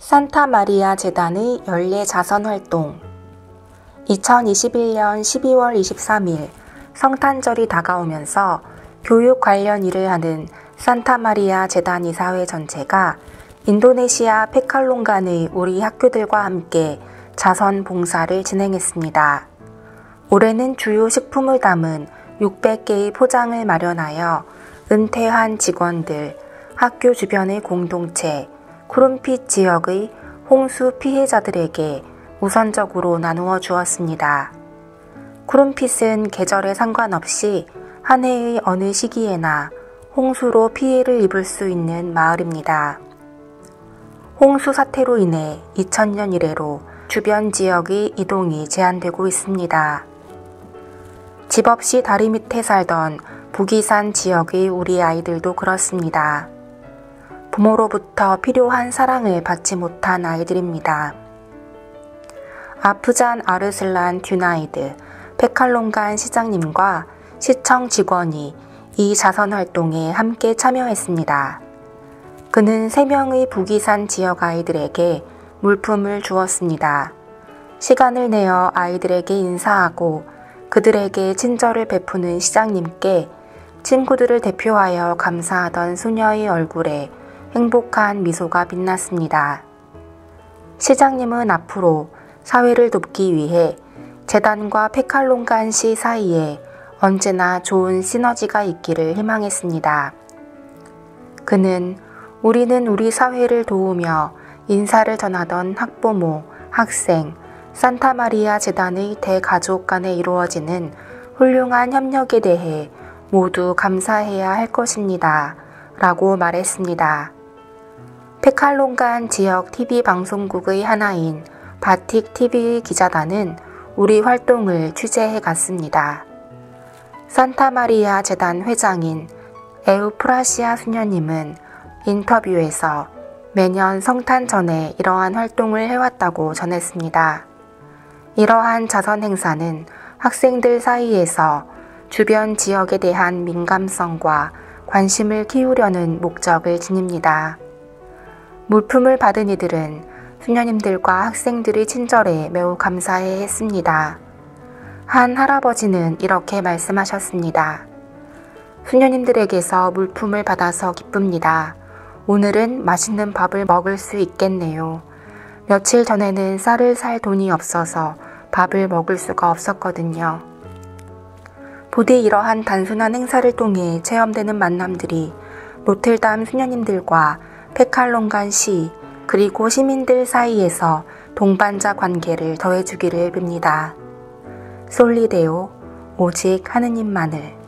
산타 마리아 재단의 연례 자선 활동. 2021년 12월 23일 성탄절이 다가오면서 교육 관련 일을 하는 산타 마리아 재단 이사회 전체가 인도네시아 페칼롱간의 우리 학교들과 함께 자선 봉사를 진행했습니다. 올해는 주요 식품을 담은 600개의 포장을 마련하여 은퇴한 직원들, 학교 주변의 공동체, 쿠룸핏 지역의 홍수 피해자들에게 우선적으로 나누어 주었습니다. 쿠룸핏은 계절에 상관없이 한 해의 어느 시기에나 홍수로 피해를 입을 수 있는 마을입니다. 홍수 사태로 인해 2000년 이래로 주변 지역의 이동이 제한되고 있습니다. 집 없이 다리 밑에 살던 부기산 지역의 우리 아이들도 그렇습니다. 부모로부터 필요한 사랑을 받지 못한 아이들입니다. 아프잔 아르슬란 듀나이드 페칼롱간 시장님과 시청 직원이 이 자선활동에 함께 참여했습니다. 그는 3명의 부기산 지역 아이들에게 물품을 주었습니다. 시간을 내어 아이들에게 인사하고 그들에게 친절을 베푸는 시장님께 친구들을 대표하여 감사하던 소녀의 얼굴에 행복한 미소가 빛났습니다. 시장님은 앞으로 사회를 돕기 위해 재단과 페칼롱간시 사이에 언제나 좋은 시너지가 있기를 희망했습니다. 그는 우리는 우리 사회를 도우며 인사를 전하던 학부모, 학생, 산타마리아 재단의 대가족 간에 이루어지는 훌륭한 협력에 대해 모두 감사해야 할 것입니다. 라고 말했습니다. 페칼롱간 지역 TV 방송국의 하나인 바틱 TV 기자단은 우리 활동을 취재해 갔습니다. 산타마리아 재단 회장인 에우프라시아 수녀님은 인터뷰에서 매년 성탄 전에 이러한 활동을 해왔다고 전했습니다. 이러한 자선 행사는 학생들 사이에서 주변 지역에 대한 민감성과 관심을 키우려는 목적을 지닙니다. 물품을 받은 이들은 수녀님들과 학생들의 친절에 매우 감사해 했습니다. 한 할아버지는 이렇게 말씀하셨습니다. 수녀님들에게서 물품을 받아서 기쁩니다. 오늘은 맛있는 밥을 먹을 수 있겠네요. 며칠 전에는 쌀을 살 돈이 없어서 밥을 먹을 수가 없었거든요. 부디 이러한 단순한 행사를 통해 체험되는 만남들이 노틀담 수녀님들과 페칼롱간 시 그리고 시민들 사이에서 동반자 관계를 더해주기를 빕니다. 솔리데오 오직 하느님만을.